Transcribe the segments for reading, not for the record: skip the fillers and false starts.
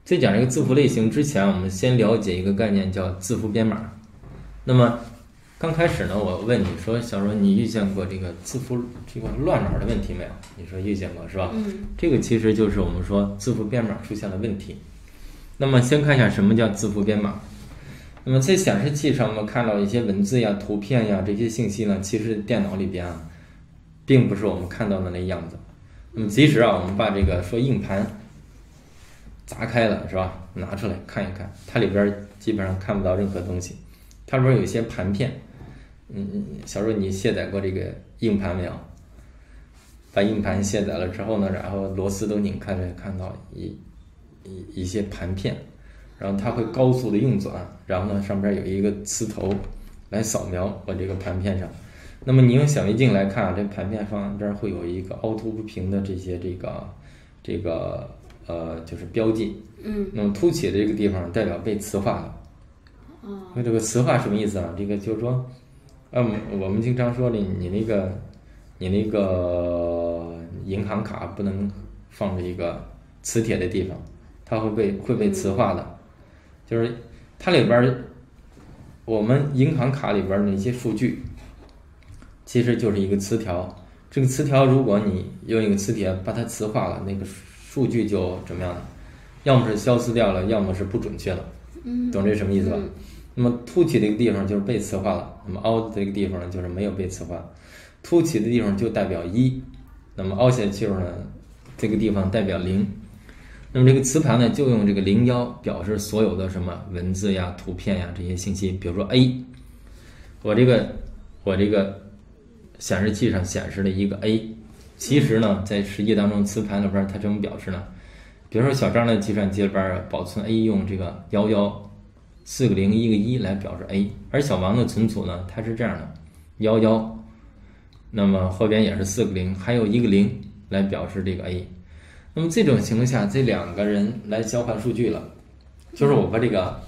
在讲这个字符类型之前，我们先了解一个概念叫字符编码。那么刚开始呢，我问你说，小时候你遇见过这个字符这个乱码的问题没有？你说遇见过是吧？这个其实就是我们说字符编码出现了问题。那么先看一下什么叫字符编码。那么在显示器上，我们看到一些文字呀、图片呀这些信息呢，其实电脑里边啊，并不是我们看到的那样子。那么即使啊，我们把这个说硬盘砸开了是吧？拿出来看一看，它里边基本上看不到任何东西，它里边有一些盘片。小时候你卸载过这个硬盘没有？把硬盘卸载了之后呢，然后螺丝都拧开了，看到一些盘片，然后它会高速的运转，然后呢上边有一个磁头来扫描我这个盘片上。那么你用显微镜来看，这盘片上边会有一个凹凸不平的这些就是标记。那么凸起的这个地方代表被磁化了。那这个磁化什么意思啊？这个就是说，我们经常说的，你那个银行卡不能放在一个磁铁的地方，它会被磁化的。就是它里边我们银行卡里边的一些数据，其实就是一个磁条。这个磁条如果你用一个磁铁把它磁化了，那个数据就怎么样呢？要么是消失掉了，要么是不准确了。懂这什么意思吧？那么凸起这个地方就是被磁化了，那么凹的这个地方呢就是没有被磁化。凸起的地方就代表1，那么凹下去呢，这个地方代表0。那么这个磁盘呢，就用这个01表示所有的什么文字呀、图片呀这些信息。比如说 A， 我这个显示器上显示了一个 A， 其实呢，在实际当中磁盘里边它怎么表示呢？比如说小张的计算机里边保存 A 用这个11，4个0一个1来表示 A， 而小王的存储呢，它是这样的11，那么后边也是4个0，还有一个0来表示这个 A。那么这种情况下，这两个人来交换数据了，就是我把这个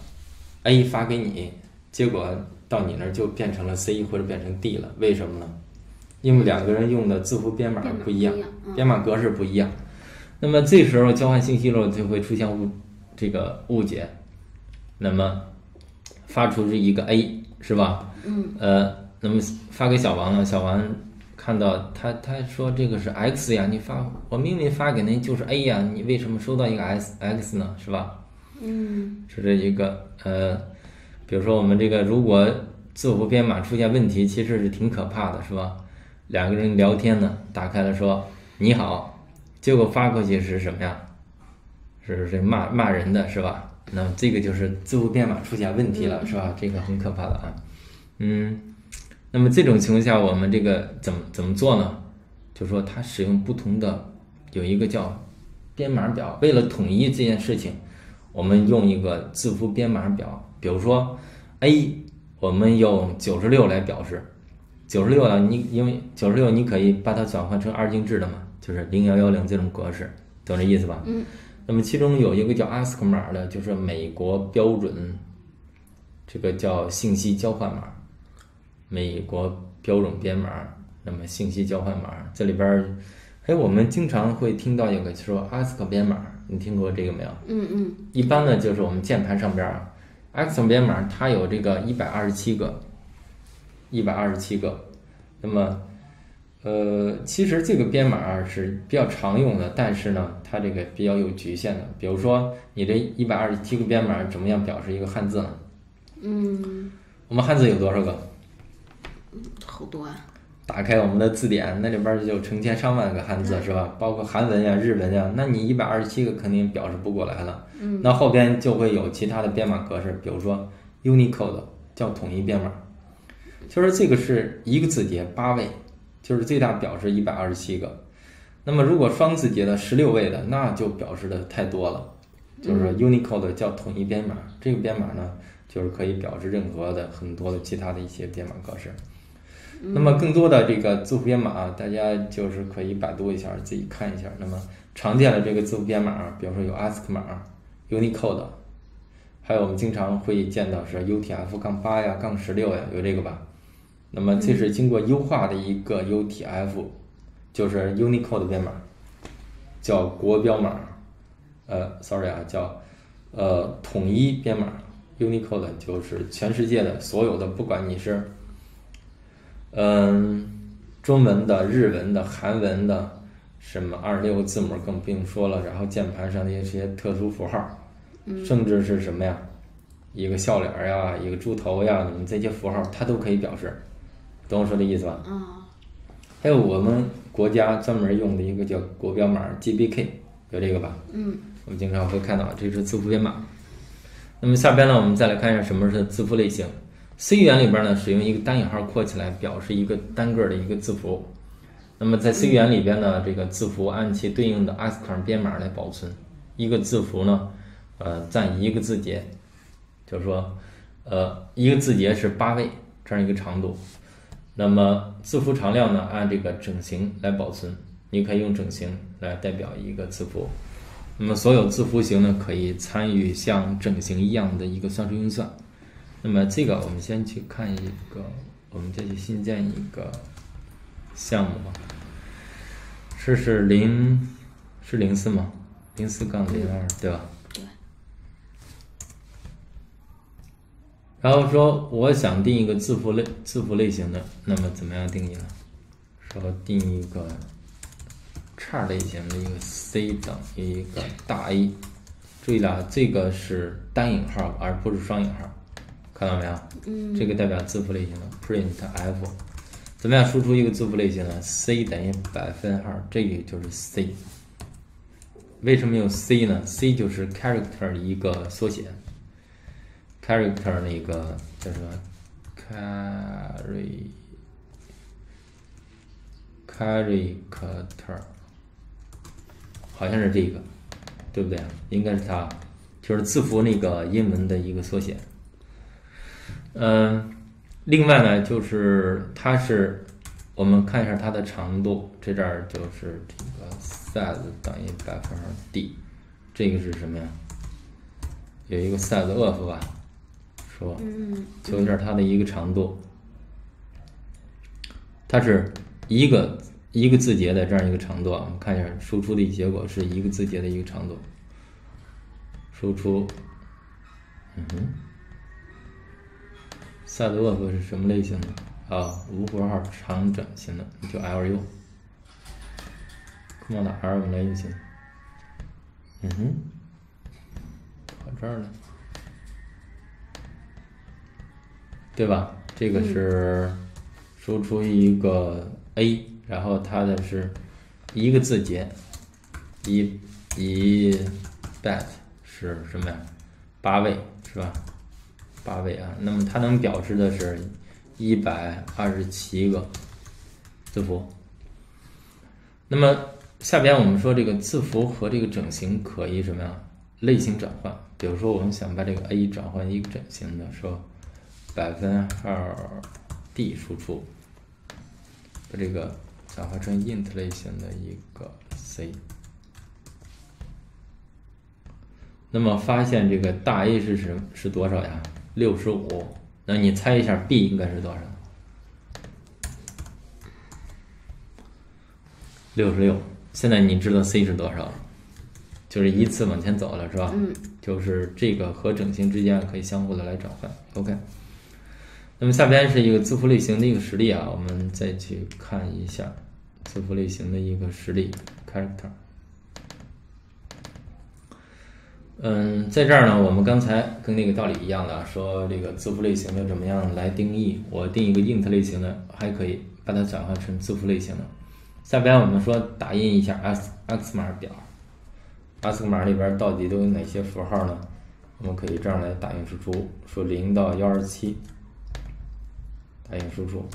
A 发给你，结果到你那儿就变成了 C 或者变成 D 了，为什么呢？因为两个人用的字符编码不一样，编码格式不一样。那么这时候交换信息了就会出现误解，那么发出是一个 A 是吧？那么发给小王呢，小王看到他说这个是 X 呀，我明明发给您就是 A 呀，你为什么收到一个 X 呢？是吧？是这一个比如说我们这个如果字符编码出现问题，其实是挺可怕的，是吧？两个人聊天呢，打开了说你好，结果发过去是什么呀？是骂人的是吧？那么这个就是字符编码出现问题了，是吧？这个很可怕的啊。那么这种情况下，我们这个怎么做呢？就是说它使用不同的，有一个叫编码表，为了统一这件事情，我们用一个字符编码表。比如说 A， 我们用96来表示，96呢，因为96你可以把它转换成二进制的嘛，就是0110这种格式，懂这意思吧？那么其中有一个叫 ASCII 码的，就是美国标准，这个叫信息交换码，美国标准编码，那么信息交换码，这里边我们经常会听到有个说 ASCII 编码，你听过这个没有？一般呢就是我们键盘上边ASCII 编码它有这个127个，那么其实这个编码是比较常用的，但是呢它这个比较有局限的。比如说你这127个编码怎么样表示一个汉字呢？我们汉字有多少个？ 好多啊！ 打开我们的字典，那里边就成千上万个汉字是吧？包括韩文呀、日文呀，那你127个肯定表示不过来了。那后边就会有其他的编码格式，比如说 Unicode 叫统一编码，就是这个是一个字节8位，就是最大表示127个。那么如果双字节的16位的，那就表示的太多了，就是 Unicode 叫统一编码。这个编码呢，就是可以表示任何的很多的其他的一些编码格式。那么更多的这个字符编码，大家就是可以百度一下，自己看一下。那么常见的这个字符编码，比如说有 ASCII 码、Unicode， 还有我们经常会见到是 UTF-8 呀、-16呀，有这个吧？那么这是经过优化的一个 UTF， 就是 Unicode 编码，叫国标码，叫统一编码 Unicode 就是全世界的所有的，不管你是中文的、日文的、韩文的，什么26个字母更不用说了，然后键盘上的一些特殊符号，甚至是什么呀，一个笑脸呀，一个猪头呀，你们这些符号它都可以表示，懂我说的意思吧？还有我们国家专门用的一个叫国标码 GBK， 有这个吧？我们经常会看到，这是字符编码。那么下边呢，我们再来看一下什么是字符类型。C 语言里边呢，使用一个单引号括起来表示一个单个的一个字符。那么在 C 语言里边呢，这个字符按其对应的 ASCII 编码来保存。一个字符呢，占一个字节，就是说，一个字节是8位这样一个长度。那么字符常量呢，按这个整形来保存，你可以用整形来代表一个字符。那么所有字符型呢，可以参与像整形一样的一个算术运算。那么这个我们先去看一个，我们再去新建一个项目吧。这是04吗？04-02，对吧？ 对。 然后说我想定一个字符类型的，那么怎么样定义呢？说定一个叉类型的一个 C 等于一个大 A， 注意了，这个是单引号而不是双引号，看到没有？这个代表字符类型的 print f， 怎么样输出一个字符类型呢？ C 等于%，这个就是 C。为什么用 C 呢？ C 就是 character 的一个缩写。character 那个叫什么 character 好像是这个，对不对？应该是它，就是字符那个英文的一个缩写。另外呢，就是它是，我们看一下它的长度，这儿就是这个 size 等于%d， 这个是什么呀？有一个 size of 吧，说求一下它的一个长度，它是一个字节的这样一个长度啊。我们看一下输出的结果是一个字节的一个长度，输出size of 是什么类型的啊？无符号长整型的，就 LU， 空冒打 R 我们来运行，跑这儿了，对吧？这个是输出一个 A， 然后它的是一个字节，一 byte 是什么呀？8位是吧？8位啊，那么它能表示的是127个字符。那么下边我们说这个字符和这个整形可以什么呀？类型转换。比如说我们想把这个 A 转换一个整形的，说%d 输出，把这个转换成 int 类型的一个 C。那么发现这个大 A 是多少呀？65。那你猜一下 B 应该是多少？66。现在你知道 C 是多少了，就是依次往前走了，是吧？就是这个和整形之间可以相互的来转换。OK。那么下边是一个字符类型的一个实例啊，我们再去看一下字符类型的一个实例 character。在这儿呢，我们刚才跟那个道理一样的，说这个字符类型的怎么样来定义？我定一个 int 类型的，还可以把它转换成字符类型的。下边我们说打印一下 ASCII 码表 ，ASCII 码里边到底都有哪些符号呢？我们可以这样来打印输出，说0到127，打印输出。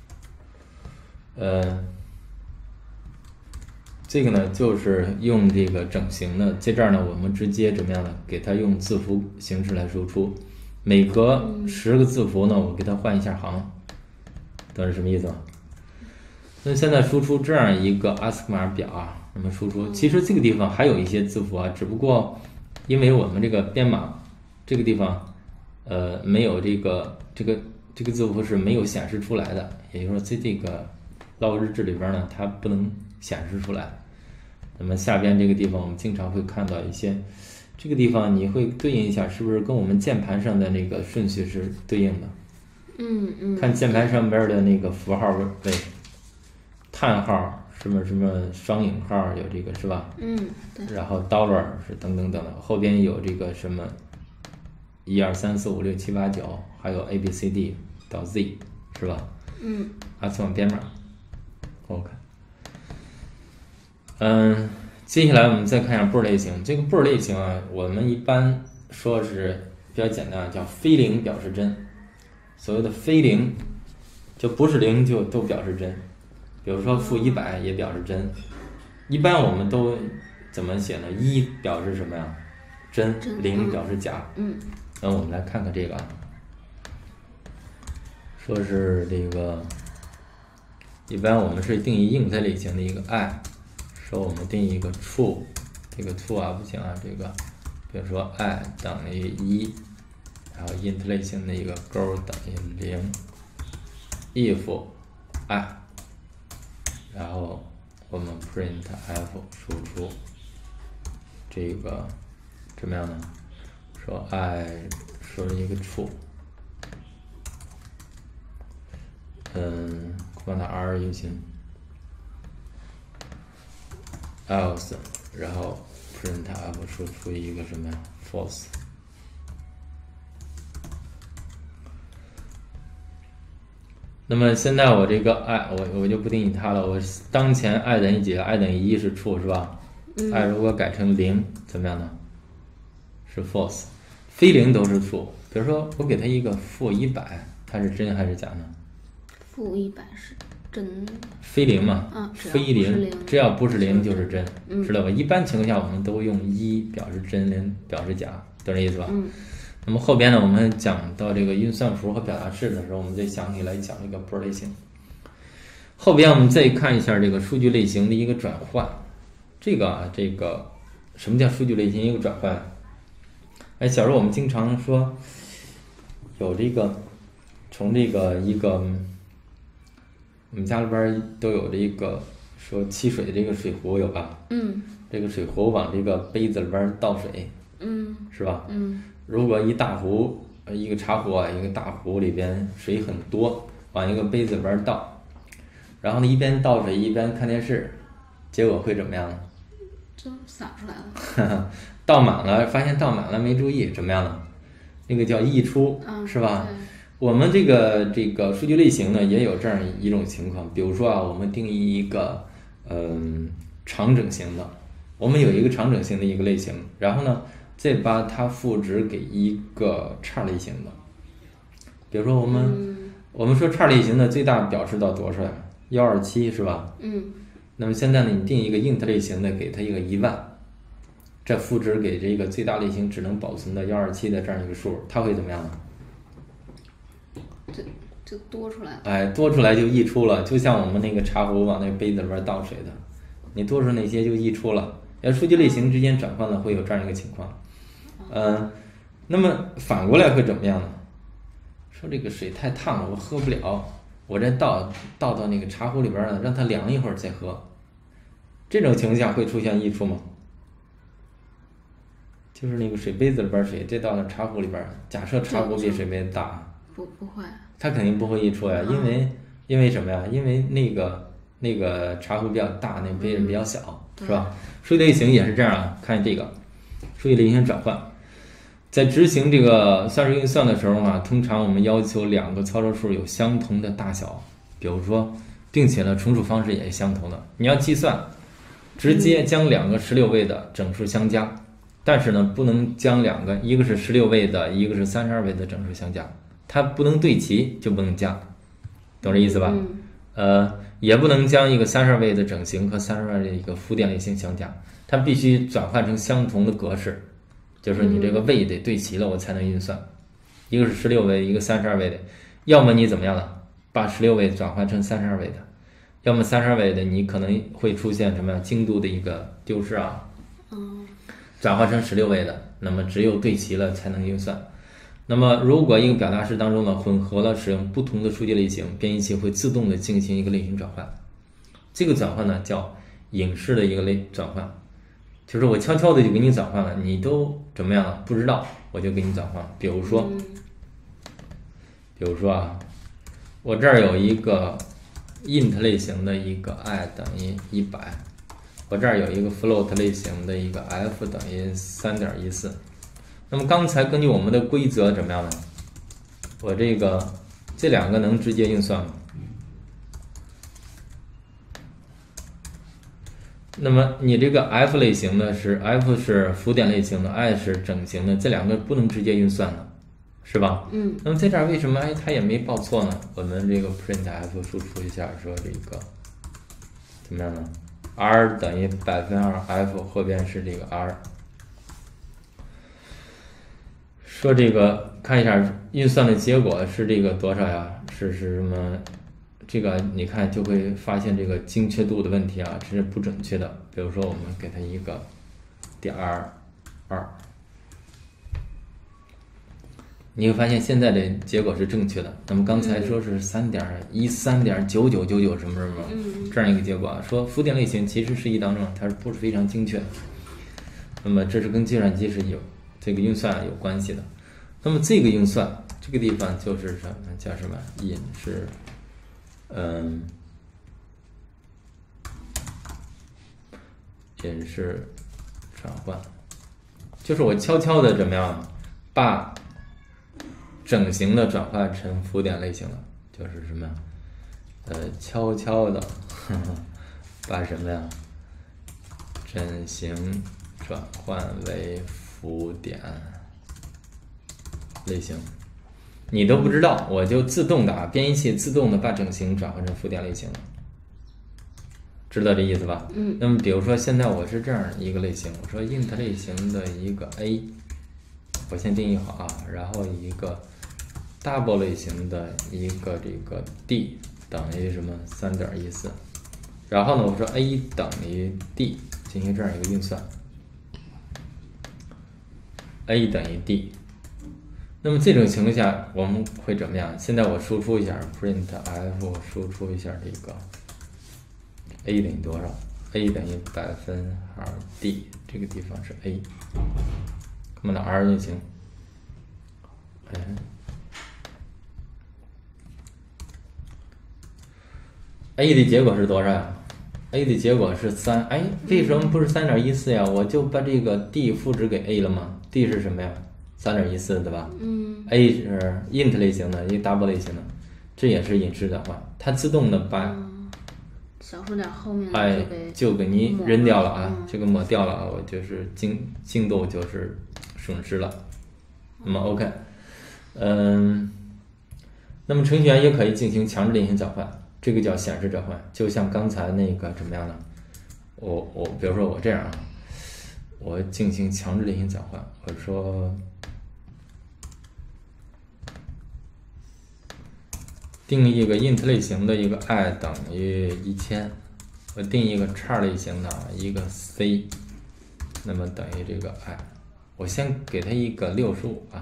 这个呢，就是用这个整形的，在这儿呢，我们直接怎么样呢？给它用字符形式来输出，每隔10个字符呢，我给它换一下行，懂是什么意思吗？那现在输出这样一个 ASCII 码表啊，那么输出，其实这个地方还有一些字符啊，只不过因为我们这个编码这个地方，没有这个字符是没有显示出来的，也就是说在这个 log 日志里边呢，它不能显示出来。那么下边这个地方我们经常会看到一些这个地方你会对应一下，是不是跟我们键盘上的那个顺序是对应的？看键盘上边的那个符号位，叹号什么什么双引号有这个是吧？ 对。 然后 dollar 是等等等等，后边有这个什么1 2 3 4 5 6 7 8 9，还有 A B C D 到 Z 是吧？阿斯旺编码。OK。接下来我们再看一下步类型。这个步类型啊，我们一般说是比较简单，叫非零表示真。所谓的非零，就不是零就都表示真。比如说-100也表示真。一般我们都怎么写呢？1表示什么呀？真，0表示假。那我们来看看这个啊，说是这个，一般我们是定义int类型的一个 i， 说我们定义一个 true， 这个 true 啊不行啊，这个比如说 i 等于1，然后 int 类型的一个勾等于0 if i， 然后我们 print f 输出这个怎么样呢？说 i 说是一个 true， command R 就行 ，else， 然后 print f 输出一个什么呀 false。那么现在我这个 i 我就不定义它了，我当前 i 等于几？i 等于1是 true 是吧？i 如果改成0怎么样呢？是 false， 非零都是 true。比如说我给它一个-100，它是真还是假呢？ -100是真。 非零嘛，非零，只要不是0就是真，知道吧？一般情况下我们都用1表示真，0表示假，懂这意思吧？那么后边呢，我们讲到这个运算符和表达式的时候，我们再详细来讲这个步类型。后边我们再看一下这个数据类型的一个转换。这个什么叫数据类型一个转换？小时候我们经常说有这个从这个一个我们家里边都有这个说沏水的这个水壶有吧？这个水壶往这个杯子里边倒水，是吧？如果一大壶一个茶壶啊，一个大壶里边水很多，往一个杯子里边倒，然后呢一边倒水一边看电视，结果会怎么样呢？ 就洒出来了。 倒满了，发现倒满了没注意，怎么样呢？那个叫溢出，是吧？我们这个数据类型呢，也有这样一种情况，比如说啊，我们定义一个长整型的，我们有一个长整型的一个类型，然后呢，再把它赋值给一个叉类型的。比如说我们说叉类型的最大表示到多少呀？127是吧？那么现在呢，你定一个 int 类型的，给它一个10000，这赋值给这个最大类型只能保存到127的这样一个数，它会怎么样呢？ 就多出来了。 多出来就溢出了，就像我们那个茶壶往那个杯子里边倒水的，你多出那些就溢出了。数据类型之间转换呢，会有这样一个情况。那么反过来会怎么样呢？说这个水太烫了，我喝不了，我再倒到那个茶壶里边呢，让它凉一会儿再喝。这种情况下会出现溢出吗？就是那个水杯子里边水再倒到茶壶里边，假设茶壶比水杯子大， 不会， 它肯定不会溢出呀，因为什么呀？因为那个茶壶比较大，那杯子比较小，是吧？数据类型也是这样啊，看这个数据类型转换，在执行这个算式运算的时候呢，通常我们要求两个操作数有相同的大小，比如说，并且呢重数方式也是相同的。你要计算，直接将两个16位的整数相加，但是呢不能将一个是16位的，一个是32位的整数相加，它不能对齐就不能加，懂这意思吧？也不能将一个32位的整形和32位的一个负电类型相加，它必须转换成相同的格式，就是你这个位得对齐了，我才能运算。一个是16位，一个32位的，要么你怎么样呢？把16位转换成32位的，要么32位的你可能会出现什么样精度的一个丢失啊？转换成16位的，那么只有对齐了才能运算。那么如果一个表达式当中呢混合了使用不同的数据类型，编译器会自动的进行一个类型转换。这个转换呢叫隐式的一个转换。 就是我悄悄的就给你转换了，你都怎么样了？不知道，我就给你转换。比如说啊，我这儿有一个 int 类型的一个 i 等于100，我这儿有一个 float 类型的一个 f 等于3.14。那么刚才根据我们的规则怎么样呢？我这两个能直接运算吗？那么你这个 f 类型的是 f 是浮点类型的 ，i 是整形的，这两个不能直接运算的，是吧？那么在这儿为什么它也没报错呢？我们这个 print f 输出一下，说这个怎么样呢 ？r 等于2%，f 后边是这个 r。说这个看一下运算的结果是这个多少呀？是什么？这个你看就会发现这个精确度的问题啊，这是不准确的。比如说我们给它一个0.2，你会发现现在的结果是正确的。那么刚才说是3.13.9999什么什么这样一个结果啊，说浮点类型其实实际当中它不是非常精确的。那么这是跟计算机是有这个运算有关系的。那么这个运算这个地方就是什么叫什么引是引式转换，就是我悄悄的怎么样把整形的转换成浮点类型的，就是什么悄悄的把什么呀整形转换为浮点类型，你都不知道，我就自动的编译器自动的把整形转换成浮点类型了，知道这意思吧？那么比如说现在我是这样一个类型，我说 int 类型的一个 a， 我先定义好啊，然后一个 double 类型的一个这个 d 等于什么3.14，然后呢我说 a 等于 d 进行这样一个运算 ，a 等于 d。那么这种情况下我们会怎么样？现在我输出一下 print f 输出一下这个 a 等于多少 ？a 等于2%，d 这个地方是 a， 那么 r 就行。a 的结果是多少呀 ？a 的结果是3。哎，为什么不是3.14呀？我就把这个 d 赋值给 a 了吗 ？d 是什么呀？3.14对吧？a 是 int 类型的，一个 double 类型的，这也是引式转换，它自动的把小数点后面就给你扔掉了啊，这个抹掉了啊，我就是精度就是损失了。那么 OK， 那么程序员也可以进行强制类型转换，这个叫显示转换，就像刚才那个怎么样呢？我比如说我这样啊，我进行强制类型转换，我说定义一个 int 类型的一个 i 等于1000，我定义一个叉类型的一个 c， 那么等于这个 i， 我先给它一个65啊，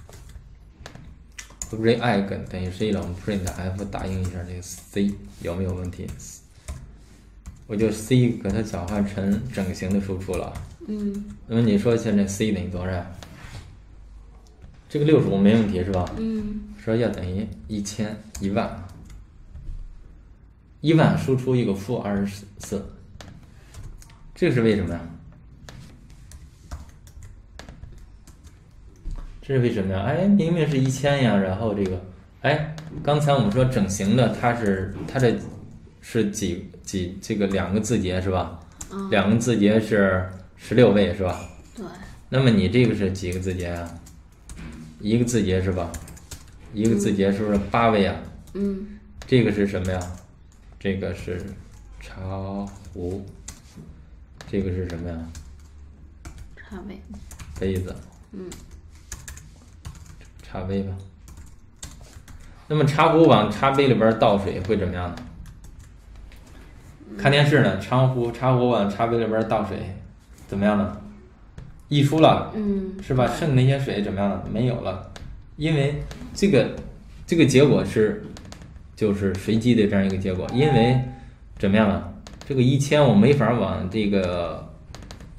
会不会 i 等于 c 了？我们 print f 打印一下这个 c 有没有问题？我就 c 给它转换成整形的输出了。那么你说现在 c 等于多少？这个65没问题是吧？说要等于1万，1万输出一个-24，这个是为什么呀？这是为什么呀？哎，明明是1000呀，然后这个，哎，刚才我们说整形的，它的是几这个2个字节是吧？2个字节是16位是吧？ 对。 那么你这个是几个字节啊？1个字节是吧？1个字节是不是8位啊？这个是什么呀？这个是茶壶，这个是什么呀？ 茶杯。 杯子。茶杯吧。那么茶壶往茶杯里边倒水会怎么样呢？看电视呢，茶壶往茶杯里边倒水，怎么样呢？溢出了，是吧？剩那些水怎么样呢？没有了，因为这个结果就是随机的这样一个结果，因为怎么样呢？这个1000我没法往这个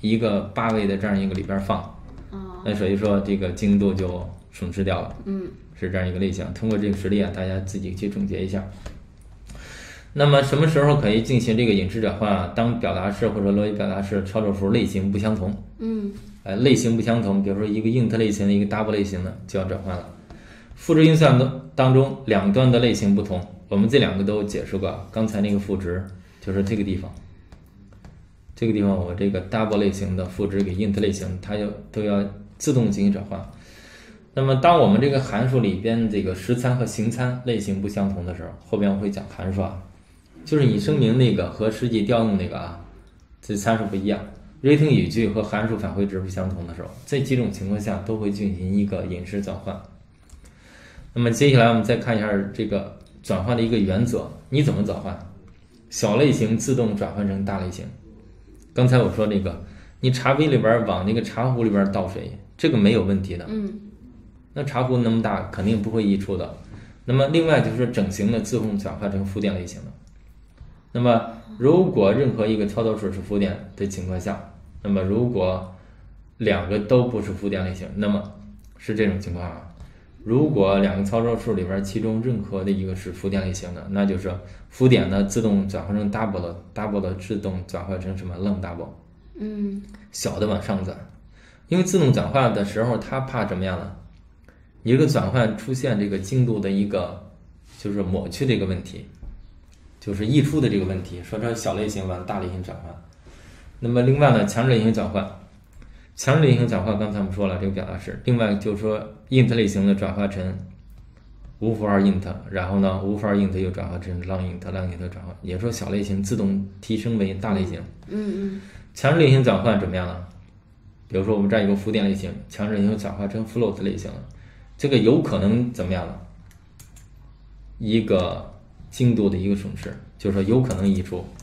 一个8位的这样一个里边放，那所以说这个精度就损失掉了，是这样一个类型。通过这个实例啊，大家自己去总结一下。那么什么时候可以进行这个隐式转换啊？当表达式或者逻辑表达式操作符类型不相同，类型不相同，比如说一个 int 类型的，一个 double 类型的就要转换了。赋值运算当中两端的类型不同，我们这两个都解释过。刚才那个赋值就是这个地方，这个地方我这个 double 类型的赋值给 int 类型，它都要自动进行转换。那么当我们这个函数里边这个实参和形参类型不相同的时候，后边我会讲函数啊，就是你声明那个和实际调用那个啊，这参数不一样。rating 语句和函数返回值不相同的时候，这几种情况下都会进行一个隐式转换。那么接下来我们再看一下这个转换的一个原则，你怎么转换？小类型自动转换成大类型。刚才我说那个，你茶杯里边往那个茶壶里边倒水，这个没有问题的。那茶壶那么大，肯定不会溢出的。那么另外就是整形的自动转换成负电类型的。那么如果任何一个操作数是负电的情况下，那么如果两个都不是负电类型，那么是这种情况啊。如果两个操作数里边其中任何的一个是负电类型的，那就是负电呢自动转换成 double 的自动转换成什么 long double， 小的往上转。因为自动转换的时候它怕怎么样呢？你这个转换出现这个精度的一个就是抹去的一个问题，就是溢出的这个问题，说成小类型往大类型转换。那么另外呢，强制类型转换，强制类型转换刚才我们说了这个表达式。另外就是说 int 类型的转化成无符号 int， 然后呢无符号 int 又转化成 long int 转换，也说小类型自动提升为大类型。强制类型转换怎么样呢？比如说我们这儿有个负电类型，强制类型转化成 float 类型了，这个有可能怎么样呢？一个精度的一个损失，就是说有可能溢出，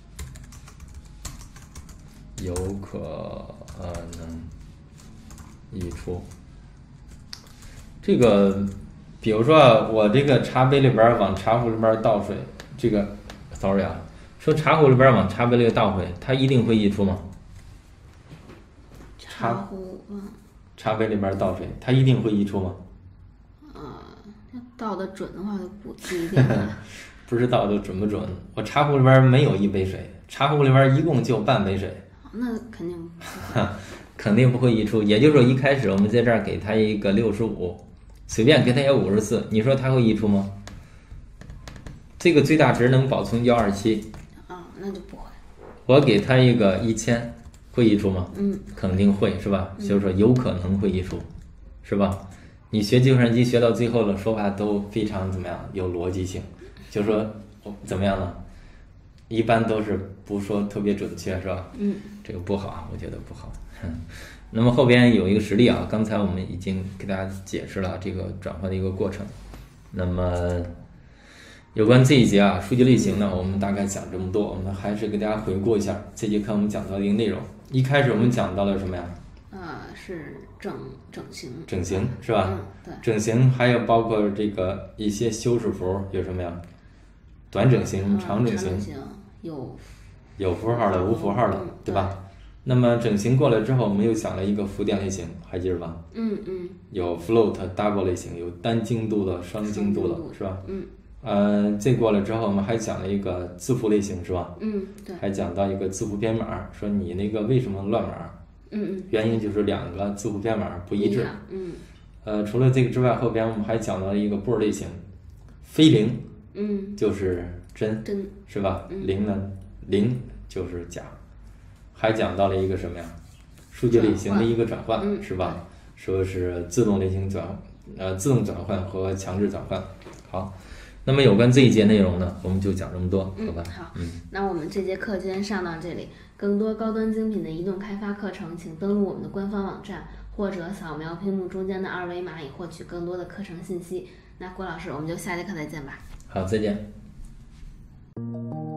有可能溢出。这个比如说啊，我这个茶杯里边往茶壶里边倒水，这个 sorry 啊，说茶壶里边往茶杯里倒水，它一定会溢出吗？茶杯里边倒水，它一定会溢出吗？ 倒的准的话就不一定了。 不知道就准不准？我茶壶里边没有1杯水，茶壶里边一共就半杯水， 那肯定肯定不会溢出。也就是说，一开始我们在这儿给它一个65，随便给它一个54，你说它会溢出吗？这个最大值能保存127， 那就不会。 我给它一个1000，会溢出吗？肯定会，是吧？就是说有可能会溢出，是吧？你学计算机学到最后的说法都非常怎么样？有逻辑性，就是说怎么样呢？一般都是不说特别准确，是吧？这个不好，我觉得不好。那么后边有一个实例啊，刚才我们已经给大家解释了这个转换的一个过程。那么有关这一节啊，数据类型呢，我们大概讲这么多，我们还是给大家回顾一下这节课我们讲到的一个内容。一开始我们讲到了什么呀？ 是整形是吧？ 对， 整形还有包括这个一些修饰符有什么呀？短整形、长整形，有符号的、无符号的，对吧？那么整形过来之后，我们又讲了一个负电类型，还记得吧？有 float double 类型，有单精度的、双精度的，是吧？这过来之后，我们还讲了一个字符类型，是吧？ 对。 还讲到一个字符编码，说你那个为什么乱码？原因就是两个字符编码不一致。除了这个之外，后边我们还讲到了一个波类型，非零，就是真，是吧？零呢，零就是假。还讲到了一个什么呀？数据类型的一个转换，是吧？说是自动类型自动转换和强制转换。好，那么有关这一节内容呢，我们就讲这么多，好吧？ 好，那我们这节课先上到这里。更多高端精品的移动开发课程，请登录我们的官方网站，或者扫描屏幕中间的2维码以获取更多的课程信息。那郭老师，我们就下节课再见吧。 好，再见。